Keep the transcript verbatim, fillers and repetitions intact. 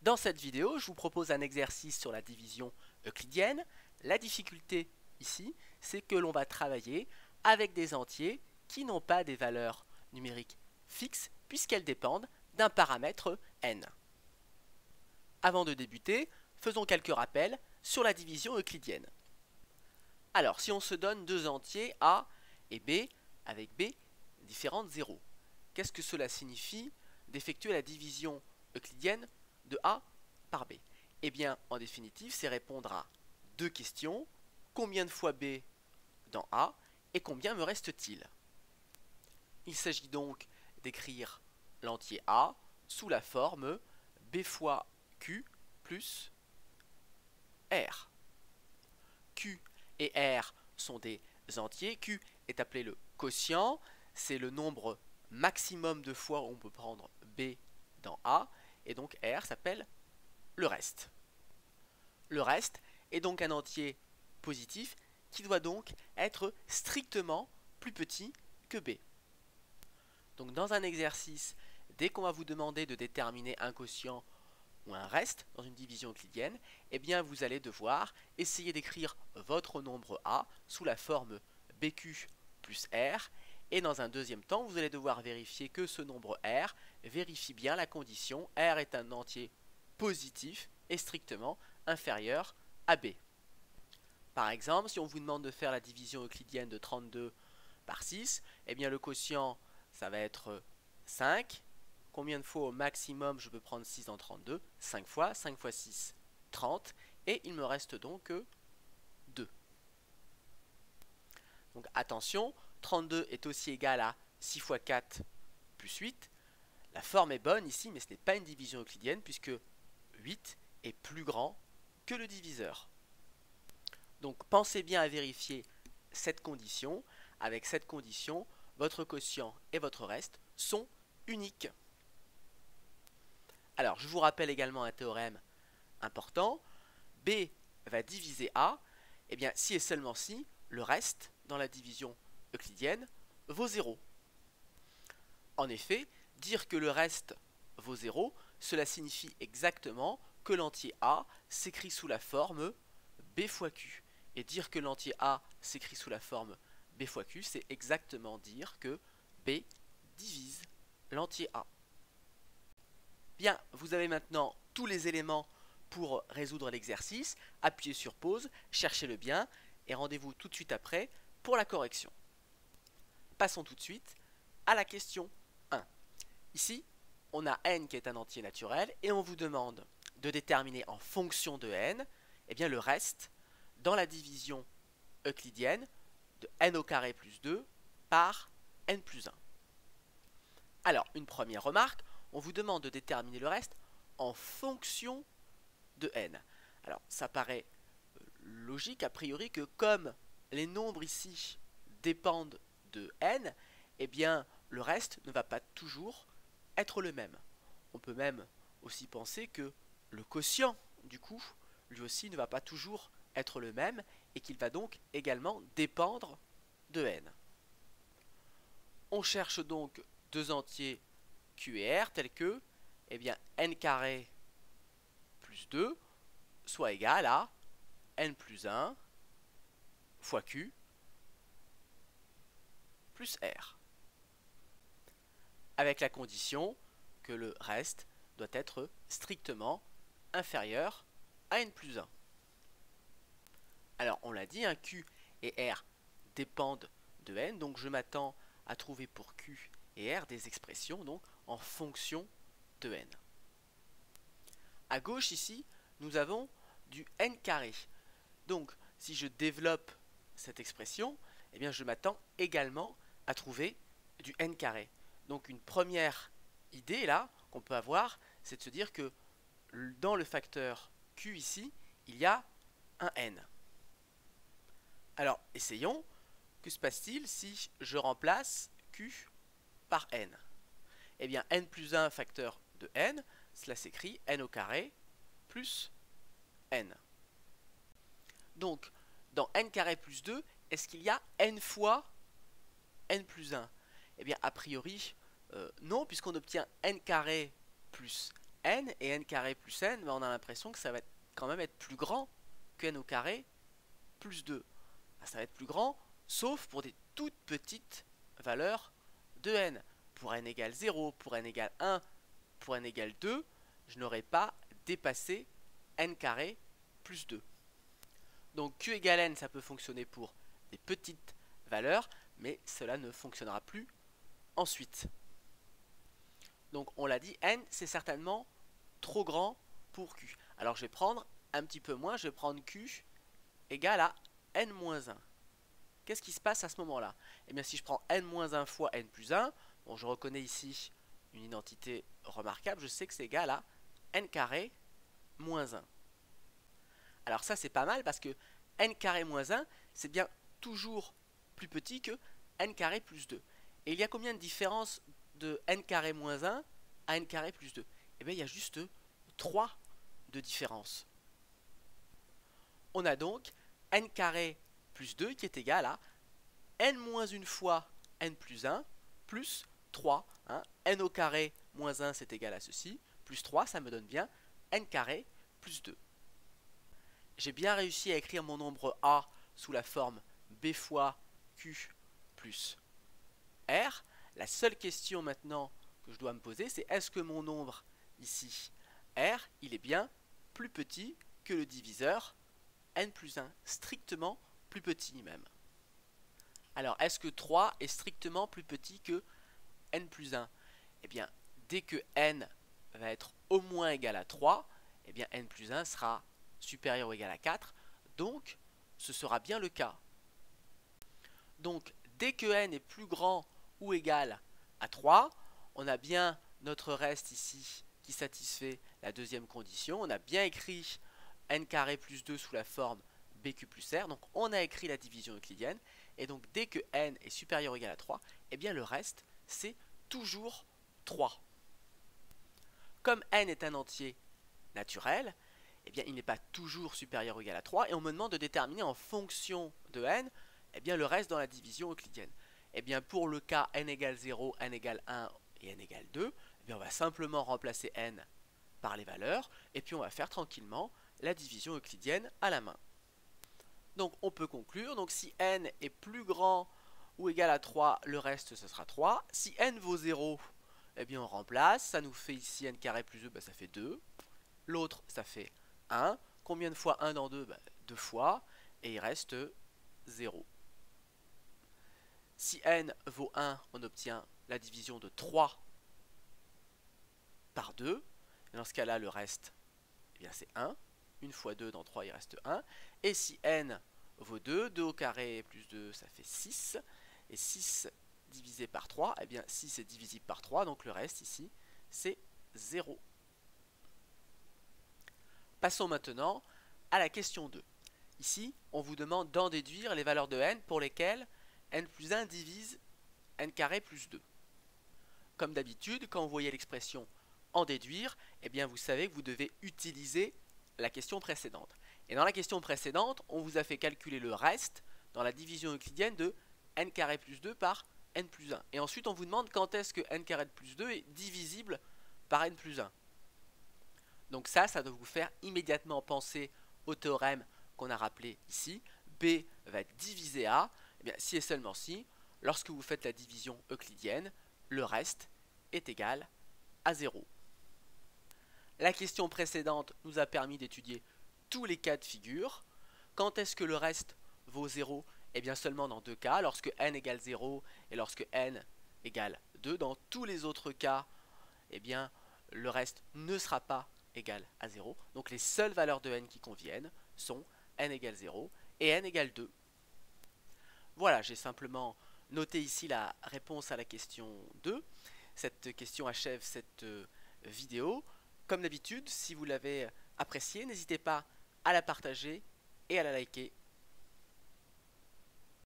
Dans cette vidéo, je vous propose un exercice sur la division euclidienne. La difficulté ici, c'est que l'on va travailler avec des entiers qui n'ont pas des valeurs numériques fixes puisqu'elles dépendent d'un paramètre n. Avant de débuter, faisons quelques rappels sur la division euclidienne. Alors, si on se donne deux entiers A et B, avec B différents de zéro, qu'est-ce que cela signifie d'effectuer la division euclidienne de A par B? Eh bien, en définitive, c'est répondre à deux questions. Combien de fois B dans A et combien me reste-t-il? Il s'agit donc d'écrire l'entier A sous la forme B fois Q plus R. Q et R sont des entiers. Q est appelé le quotient, c'est le nombre maximum de fois où on peut prendre B dans A, et donc R s'appelle le reste. Le reste est donc un entier positif qui doit donc être strictement plus petit que B. Donc dans un exercice, dès qu'on va vous demander de déterminer un quotient ou un reste dans une division euclidienne, eh bien vous allez devoir essayer d'écrire votre nombre A sous la forme B Q plus R, et dans un deuxième temps, vous allez devoir vérifier que ce nombre R vérifie bien la condition R est un entier positif et strictement inférieur à B. Par exemple, si on vous demande de faire la division euclidienne de trente-deux par six, eh bien le quotient, ça va être cinq. Combien de fois au maximum je peux prendre six dans trente-deux? cinq fois. cinq fois six, trente. Et il me reste donc deux. Donc attention, trente-deux est aussi égal à six fois quatre plus huit. La forme est bonne ici, mais ce n'est pas une division euclidienne puisque huit est plus grand que le diviseur. Donc pensez bien à vérifier cette condition. Avec cette condition, votre quotient et votre reste sont uniques. Alors, je vous rappelle également un théorème important. B va diviser A, et bien si et seulement si le reste dans la division euclidienne vaut zéro. En effet, dire que le reste vaut zéro, cela signifie exactement que l'entier A s'écrit sous la forme B fois Q. Et dire que l'entier A s'écrit sous la forme B fois Q, c'est exactement dire que B divise l'entier A. Bien, vous avez maintenant tous les éléments pour résoudre l'exercice. Appuyez sur pause, cherchez-le bien et rendez-vous tout de suite après pour la correction. Passons tout de suite à la question un. Ici, on a n qui est un entier naturel et on vous demande de déterminer en fonction de n eh bien, le reste dans la division euclidienne de n au carré plus deux par n plus un. Alors, une première remarque, on vous demande de déterminer le reste en fonction de n. Alors, ça paraît logique a priori que comme les nombres ici dépendent de n, eh bien, le reste ne va pas toujours être le même. On peut même aussi penser que le quotient, du coup, lui aussi ne va pas toujours être le même et qu'il va donc également dépendre de n. On cherche donc deux entiers Q et R tels que eh bien, n carré plus deux soit égal à n plus un fois Q plus R. Avec la condition que le reste doit être strictement inférieur à n plus un. Alors on l'a dit, hein, Q et R dépendent de n, donc je m'attends à trouver pour Q et R des expressions donc en fonction de n. À gauche ici, nous avons du n carré. Donc si je développe cette expression, eh bien je m'attends également à trouver du n carré. Donc une première idée là qu'on peut avoir, c'est de se dire que dans le facteur Q ici, il y a un n. Alors essayons, que se passe-t-il si je remplace Q par n? Eh bien n plus un facteur de n, cela s'écrit n au carré plus n. Donc dans n carré plus deux, est-ce qu'il y a n fois n plus un? Eh bien a priori euh, non, puisqu'on obtient n carré plus n et n carré plus n, ben on a l'impression que ça va être, quand même être plus grand que n au carré plus deux. Ben ça va être plus grand, sauf pour des toutes petites valeurs de n. Pour n égale zéro, pour n égale un, pour n égale deux, je n'aurai pas dépassé n carré plus deux. Donc q égale n, ça peut fonctionner pour des petites valeurs, mais cela ne fonctionnera plus ensuite. Donc on l'a dit, n c'est certainement trop grand pour q. Alors je vais prendre un petit peu moins, je vais prendre q égale à n moins un. Qu'est-ce qui se passe à ce moment-là? Eh bien si je prends n moins un fois n plus un, bon, je reconnais ici une identité remarquable, je sais que c'est égal à n carré moins un. Alors ça c'est pas mal parce que n carré moins un, c'est bien toujours plus petit que n carré plus deux. Et il y a combien de différence de n carré moins un à n carré plus deux? Eh bien il y a juste trois de différence. On a donc n carré plus deux qui est égal à n moins une fois n plus un plus trois. Hein. N au carré moins un c'est égal à ceci, plus trois, ça me donne bien n carré plus deux. J'ai bien réussi à écrire mon nombre a sous la forme b fois q plus r. La seule question maintenant que je dois me poser, c'est est-ce que mon nombre ici, r, il est bien plus petit que le diviseur n plus un, strictement plus petit même. Alors, est-ce que trois est strictement plus petit que n plus un? Eh bien, dès que n va être au moins égal à trois, eh bien n plus un sera supérieur ou égal à quatre, donc ce sera bien le cas. Donc, dès que n est plus grand ou égal à trois, on a bien notre reste ici qui satisfait la deuxième condition. On a bien écrit n carré plus deux sous la forme bq plus r. Donc on a écrit la division euclidienne. Et donc dès que n est supérieur ou égal à trois, eh bien le reste c'est toujours trois. Comme n est un entier naturel, eh bien il n'est pas toujours supérieur ou égal à trois. Et on me demande de déterminer en fonction de n, eh bien le reste dans la division euclidienne. Eh bien pour le cas n égale zéro, n égale un et n égale deux, eh bien on va simplement remplacer n par les valeurs et puis on va faire tranquillement la division euclidienne à la main. Donc on peut conclure, donc si n est plus grand ou égal à trois, le reste ce sera trois. Si n vaut zéro, eh bien on remplace, ça nous fait ici n carré plus deux, bah, ça fait deux. L'autre ça fait un. Combien de fois un dans deux? Bah, deux fois, et il reste zéro. Si n vaut un, on obtient la division de trois par deux. Et dans ce cas-là, le reste, eh bien c'est un. une fois deux dans trois, il reste un. Et si n vaut deux, deux au carré plus deux, ça fait six. Et six divisé par trois, eh bien six est divisible par trois, donc le reste ici, c'est zéro. Passons maintenant à la question deux. Ici, on vous demande d'en déduire les valeurs de n pour lesquelles n plus un divise n carré plus deux. Comme d'habitude, quand vous voyez l'expression en déduire, eh bien vous savez que vous devez utiliser la question précédente. Et dans la question précédente, on vous a fait calculer le reste dans la division euclidienne de n carré plus deux par n plus un. Et ensuite, on vous demande quand est-ce que n carré plus deux est divisible par n plus un. Donc ça, ça doit vous faire immédiatement penser au théorème qu'on a rappelé ici. B va être divisé A. Eh bien, si et seulement si, lorsque vous faites la division euclidienne, le reste est égal à zéro. La question précédente nous a permis d'étudier tous les cas de figure. Quand est-ce que le reste vaut zéro? Eh bien seulement dans deux cas, lorsque n égale zéro et lorsque n égale deux. Dans tous les autres cas, eh bien le reste ne sera pas égal à zéro. Donc les seules valeurs de n qui conviennent sont n égale zéro et n égale deux. Voilà, j'ai simplement noté ici la réponse à la question deux. Cette question achève cette euh, vidéo. Comme d'habitude, si vous l'avez appréciée, n'hésitez pas à la partager et à la liker